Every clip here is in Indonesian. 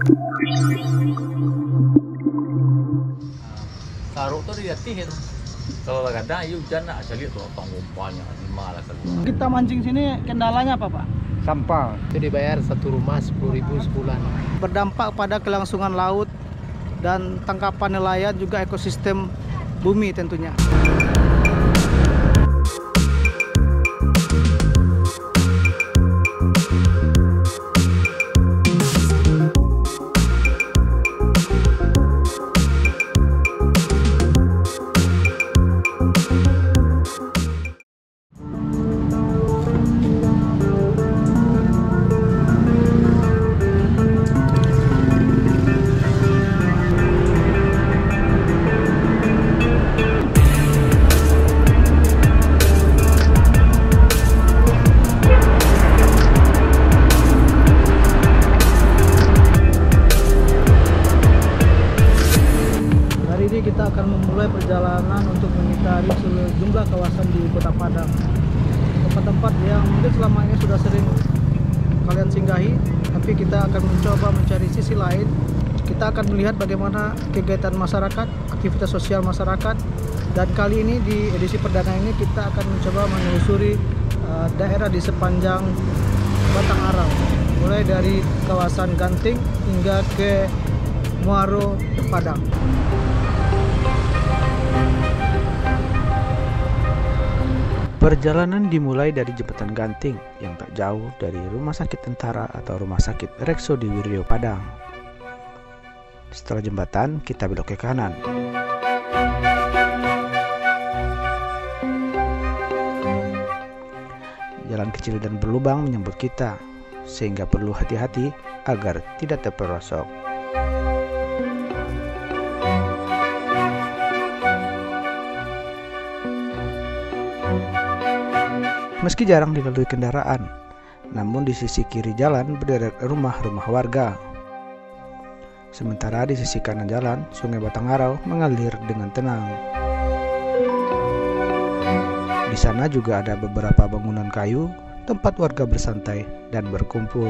Saruk tuh dilihatin. Kalau kadang ayo hujan nak saya lihat tuh tong umpannya di malah keluar. Kita mancing sini kendalanya apa Pak? Sampah. Itu dibayar satu rumah 10.000 sebulan. Berdampak pada kelangsungan laut dan tangkapan nelayan juga ekosistem bumi tentunya. Kita akan memulai perjalanan untuk mengitari sejumlah kawasan di Kota Padang, tempat-tempat yang mungkin selama ini sudah sering kalian singgahi, tapi kita akan mencoba mencari sisi lain. Kita akan melihat bagaimana kegiatan masyarakat, aktivitas sosial masyarakat, dan kali ini di edisi perdana ini kita akan mencoba menelusuri daerah di sepanjang Batang Arau, mulai dari kawasan Ganting hingga ke Muaro Padang. Perjalanan dimulai dari Jembatan Ganting yang tak jauh dari Rumah Sakit Tentara atau Rumah Sakit Rekso di Wiryo Padang. Setelah jembatan, kita belok ke kanan. Jalan kecil dan berlubang menyambut kita, sehingga perlu hati-hati agar tidak terperosok. Meski jarang dilalui kendaraan, namun di sisi kiri jalan berderet rumah-rumah warga. Sementara di sisi kanan jalan, Sungai Batang Arau mengalir dengan tenang. Di sana juga ada beberapa bangunan kayu, tempat warga bersantai dan berkumpul.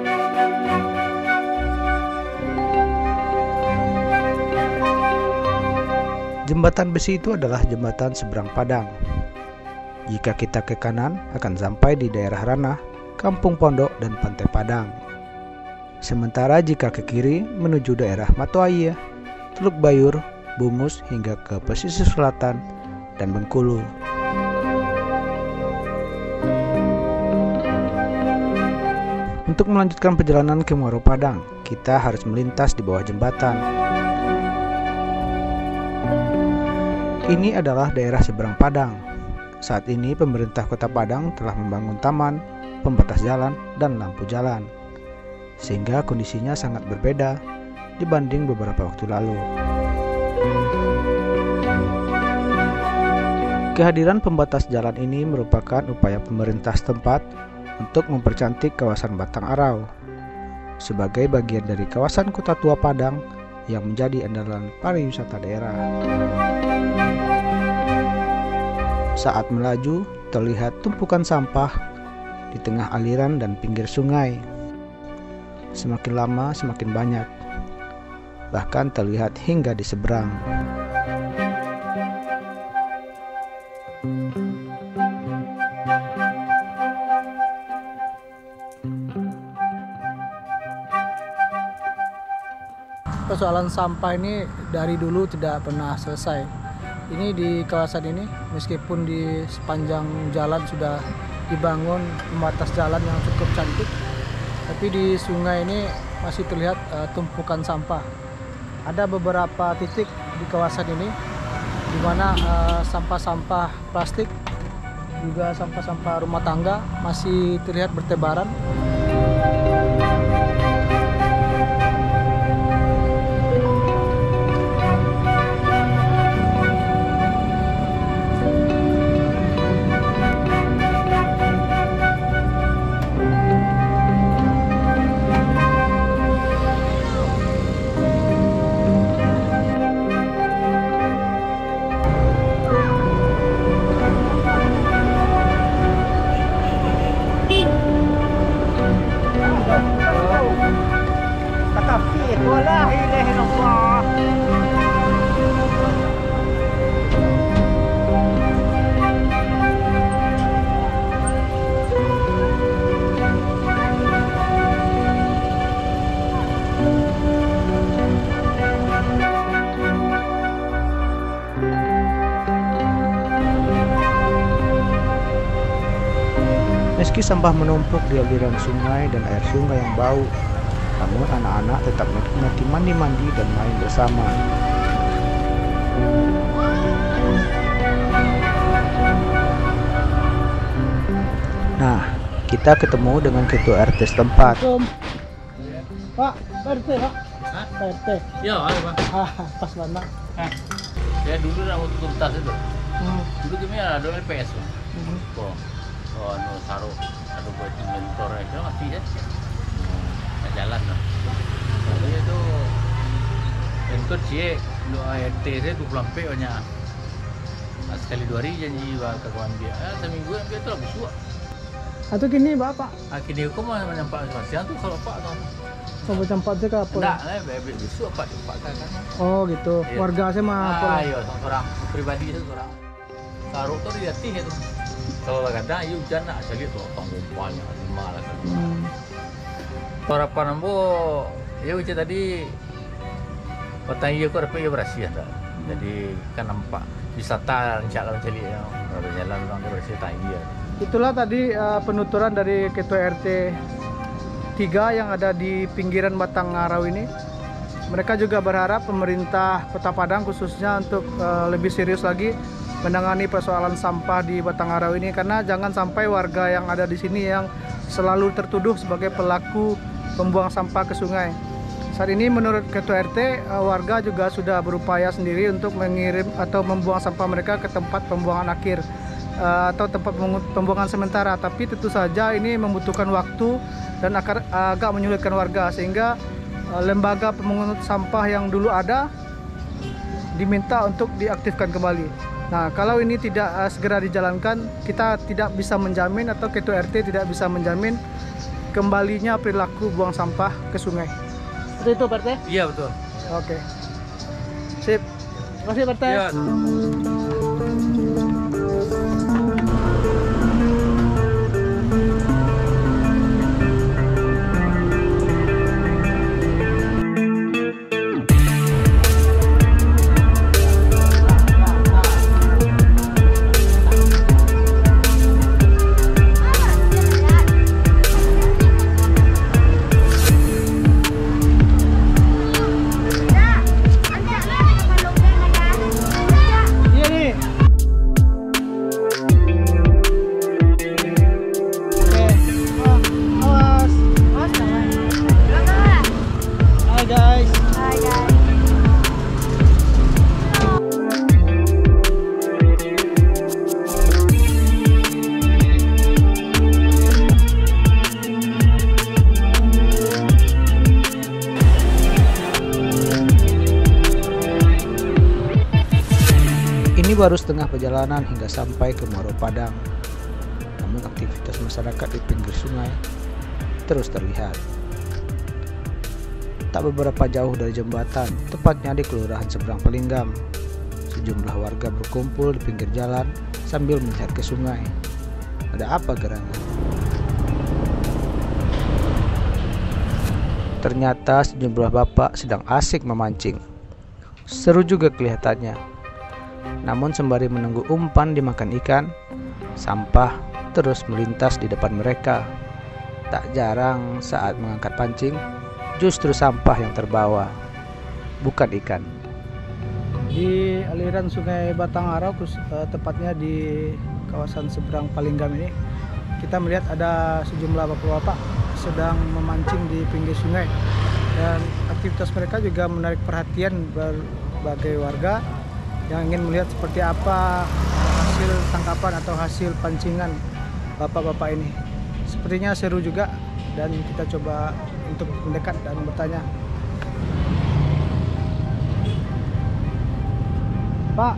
Jembatan besi itu adalah jembatan seberang Padang. Jika kita ke kanan, akan sampai di daerah Ranah, Kampung Pondok, dan Pantai Padang. Sementara jika ke kiri, menuju daerah Matoaya, Teluk Bayur, Bungus, hingga ke pesisir selatan dan Bengkulu. Untuk melanjutkan perjalanan ke Muaro Padang, kita harus melintas di bawah jembatan. Ini adalah daerah seberang Padang. Saat ini pemerintah Kota Padang telah membangun taman, pembatas jalan, dan lampu jalan, sehingga kondisinya sangat berbeda dibanding beberapa waktu lalu. Kehadiran pembatas jalan ini merupakan upaya pemerintah setempat untuk mempercantik kawasan Batang Arau sebagai bagian dari kawasan Kota Tua Padang yang menjadi andalan pariwisata daerah. Saat melaju, terlihat tumpukan sampah di tengah aliran dan pinggir sungai. Semakin lama semakin banyak, bahkan terlihat hingga di seberang. Persoalan sampah ini dari dulu tidak pernah selesai. Ini di kawasan ini, meskipun di sepanjang jalan sudah dibangun pembatas jalan yang cukup cantik, tapi di sungai ini masih terlihat tumpukan sampah. Ada beberapa titik di kawasan ini di mana sampah-sampah plastik, juga sampah-sampah rumah tangga masih terlihat bertebaran. tapi wala ilaha illallah. Meski sampah menumpuk di aliran sungai dan air sungai yang bau, namun anak-anak tetap menikmati mandi-mandi dan main bersama. Nah, kita ketemu dengan ketua RT setempat. Pak, RT Pak. Hah? RT. Ya, ada Bang. Pas banget. Saya dulu nak tutup tas itu. Dulu kami ada LPS Bang. Oh, saruh ada buat inventor aja mati ya. Nak jalan lah. Jadi itu inventor cie doa RT saya 20 lampe banyak. Sekali 2 hari janji ke kawan dia. Seminggu dia tu lah busuk. Atau gini Bapak. Kini aku mau menyampak siang tu kalau Pak tu. Coba campak je ke apa? Tak, bebek busuk Pak kan. Oh gitu. Ya. Warga saya mah apa? Iya, seorang pribadi seorang. Saruh tu dia tinggi tu. Kalau kadang ia hujan nak cari tu tanggung banyak lima lah kan. Harapan ambo, ia ucap tadi petang ia kau dapat ia bersih tak. Jadi kan nampak wisata insyaAllah mencari yang berjalan orang dia bersih tak ia. Itulah tadi penuturan dari Ketua RT 3 yang ada di pinggiran Batang Ngarau ini. Mereka juga berharap pemerintah Kota Padang khususnya untuk lebih serius lagi menangani persoalan sampah di Batang Ngarau ini, karena jangan sampai warga yang ada di sini yang selalu tertuduh sebagai pelaku pembuang sampah ke sungai. Saat ini menurut Ketua RT, warga juga sudah berupaya sendiri untuk mengirim atau membuang sampah mereka ke tempat pembuangan akhir atau tempat pembuangan sementara, tapi tentu saja ini membutuhkan waktu dan agak menyulitkan warga, sehingga lembaga pemungut sampah yang dulu ada diminta untuk diaktifkan kembali. Nah, kalau ini tidak segera dijalankan, kita tidak bisa menjamin atau Ketua RT tidak bisa menjamin kembalinya perilaku buang sampah ke sungai. Seperti itu, Pak RT? Iya betul. Oke. Sip. Terima kasih, Pak RT. Ya. Baru setengah perjalanan hingga sampai ke Muaro Padang. Namun aktivitas masyarakat di pinggir sungai terus terlihat. Tak beberapa jauh dari jembatan, tepatnya di Kelurahan Seberang Palinggam, sejumlah warga berkumpul di pinggir jalan sambil melihat ke sungai. Ada apa gerangan? Ternyata sejumlah bapak sedang asik memancing. Seru juga kelihatannya. Namun sembari menunggu umpan dimakan ikan, sampah terus melintas di depan mereka. Tak jarang saat mengangkat pancing, justru sampah yang terbawa, bukan ikan. Di aliran sungai Batang Ngarau, tepatnya di kawasan Seberang Palinggam ini, kita melihat ada sejumlah bapak-bapak sedang memancing di pinggir sungai. Dan aktivitas mereka juga menarik perhatian berbagai warga yang ingin melihat seperti apa hasil tangkapan atau hasil pancingan bapak-bapak ini. Sepertinya seru juga, dan kita coba untuk mendekat dan bertanya. Pak,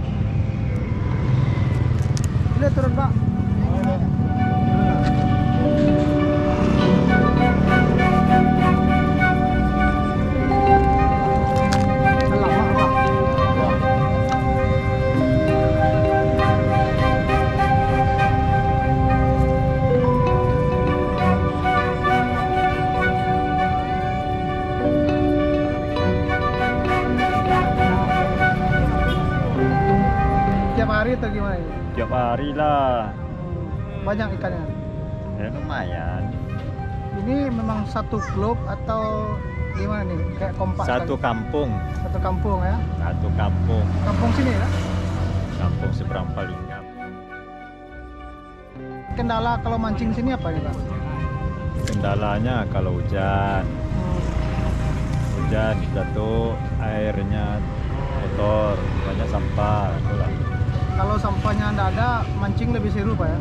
boleh turun Pak? atau gimana ini? Tiap hari lah. Banyak ikannya. Ya lumayan. Ini memang satu klub atau gimana nih? Kayak kompak Satu sekali? kampung. Satu kampung ya? Satu kampung. Kampung sini ya? Kampung Seberang Palingam. Kendala kalau mancing sini apa nih Pak? Kendalanya kalau hujan. Hujan jatuh, airnya kotor, banyak sampah. Itulah. Kalau sampahnya nggak ada, mancing lebih seru Pak ya?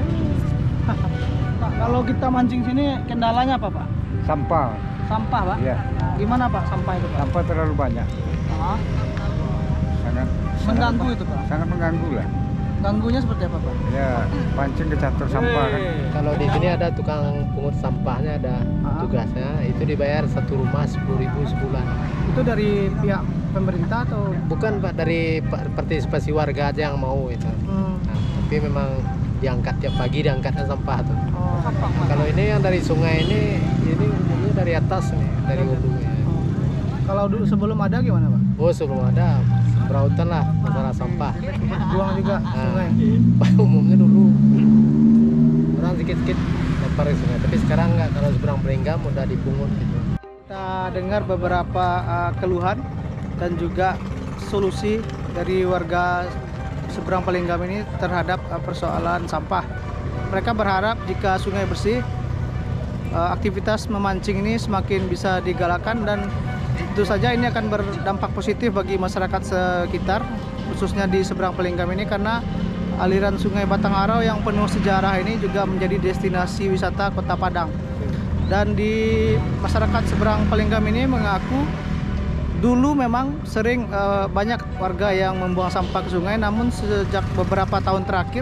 Pak, kalau kita mancing sini kendalanya apa Pak? Sampah, Sampah Pak? ya. Gimana Pak sampah itu Pak? Sampah terlalu banyak. Ah, Sangat mengganggu itu Pak? sangat mengganggu lah. Ganggunya seperti apa Pak? Ya, pancing kecatur sampah kan. Kalau di sini ada tukang pungut sampahnya, ada tugasnya, itu dibayar satu rumah 10.000 sebulan. Itu dari pihak pemerintah atau? Bukan Pak, dari partisipasi warga aja yang mau itu. Nah, tapi memang diangkat tiap pagi, diangkatnya sampah tuh. Oh, Kalau ini yang dari sungai ini umumnya dari atas nih, dari hulunya. kalau dulu sebelum ada gimana Pak? Oh, sebelum ada sembrautan lah masalah sampah. Buang juga sungai? Umumnya dulu orang sedikit-sedikit lempar ke sungai, tapi sekarang nggak. Kalau Seberang Palingam udah dipungut gitu. Kita dengar beberapa keluhan dan juga solusi dari warga Seberang Palingam ini terhadap persoalan sampah. Mereka berharap jika sungai bersih, aktivitas memancing ini semakin bisa digalakkan dan tentu saja ini akan berdampak positif bagi masyarakat sekitar, khususnya di Seberang Palingam ini, karena aliran sungai Batang Arau yang penuh sejarah ini juga menjadi destinasi wisata Kota Padang. Dan di masyarakat Seberang Palingam ini mengaku dulu memang sering banyak warga yang membuang sampah ke sungai, namun sejak beberapa tahun terakhir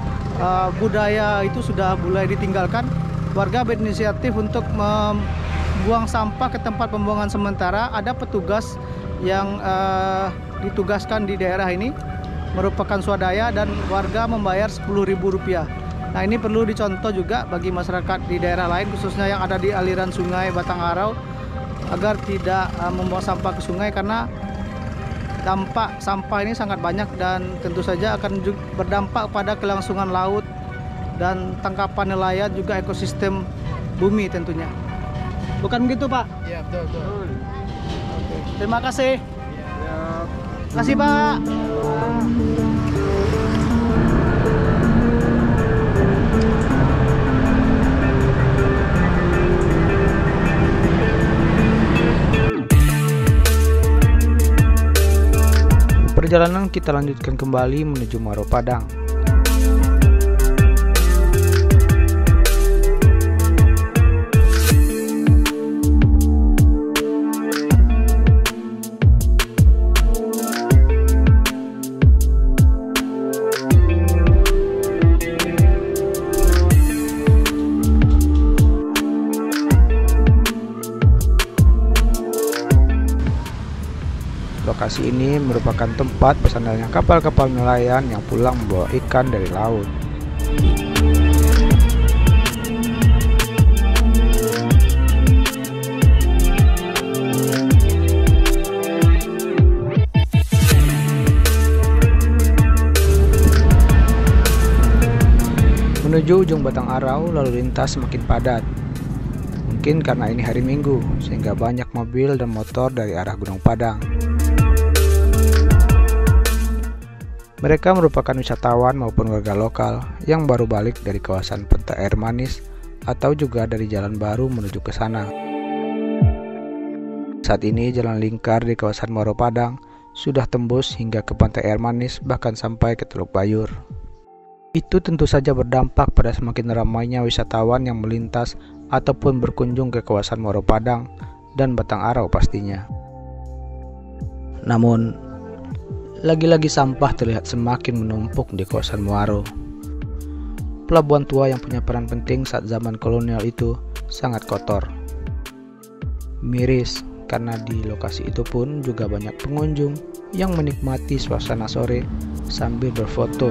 budaya itu sudah mulai ditinggalkan. Warga berinisiatif untuk membuang sampah ke tempat pembuangan sementara. Ada petugas yang ditugaskan di daerah ini, merupakan swadaya, dan warga membayar Rp10.000. Nah, ini perlu dicontoh juga bagi masyarakat di daerah lain, khususnya yang ada di aliran sungai Batang Arau, agar tidak membuang sampah ke sungai, karena dampak sampah ini sangat banyak dan tentu saja akan berdampak pada kelangsungan laut dan tangkapan nelayan, juga ekosistem bumi tentunya. Bukan begitu Pak? Iya, betul. Oke. Terima kasih. Terima kasih Pak. Perjalanan kita lanjutkan kembali menuju Muaro Padang. Lokasi ini merupakan tempat bersandarnya kapal-kapal nelayan yang pulang membawa ikan dari laut. Menuju ujung Batang Arau, lalu lintas semakin padat. Mungkin karena ini hari Minggu, sehingga banyak mobil dan motor dari arah Gunung Padang. Mereka merupakan wisatawan maupun warga lokal yang baru balik dari kawasan Pantai Air Manis atau juga dari jalan baru menuju ke sana. Saat ini jalan lingkar di kawasan Muaro Padang sudah tembus hingga ke Pantai Air Manis, bahkan sampai ke Teluk Bayur. Itu tentu saja berdampak pada semakin ramainya wisatawan yang melintas ataupun berkunjung ke kawasan Muaro Padang dan Batang Arau pastinya. Namun, lagi-lagi sampah terlihat semakin menumpuk di kawasan Muaro. Pelabuhan tua yang punya peran penting saat zaman kolonial itu sangat kotor. Miris, karena di lokasi itu pun juga banyak pengunjung yang menikmati suasana sore sambil berfoto.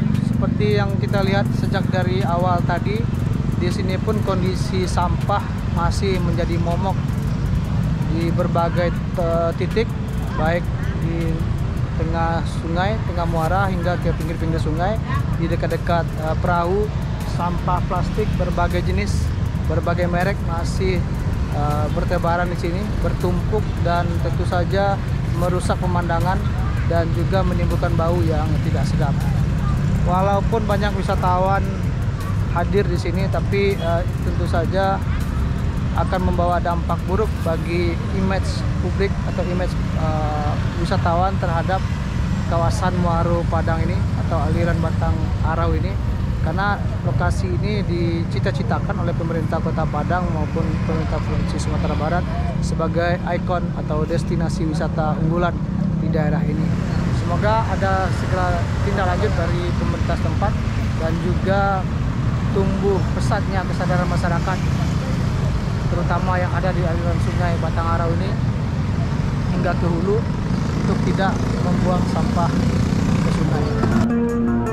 Seperti yang kita lihat sejak dari awal tadi, di sini pun kondisi sampah masih menjadi momok di berbagai titik, baik di tengah sungai, tengah muara hingga ke pinggir-pinggir sungai, di dekat-dekat perahu. Sampah plastik berbagai jenis, berbagai merek masih bertebaran di sini, bertumpuk, dan tentu saja merusak pemandangan dan juga menimbulkan bau yang tidak sedap. Walaupun banyak wisatawan hadir di sini, tapi tentu saja akan membawa dampak buruk bagi image publik atau image wisatawan terhadap kawasan Muaro Padang ini atau aliran Batang Arau ini, karena lokasi ini dicita-citakan oleh pemerintah Kota Padang maupun pemerintah Provinsi Sumatera Barat sebagai ikon atau destinasi wisata unggulan di daerah ini. Semoga ada segera tindak lanjut dari pemerintah setempat dan juga tumbuh pesatnya kesadaran masyarakat, terutama yang ada di aliran sungai Batang Arau ini hingga ke hulu, untuk tidak membuang sampah ke sungai.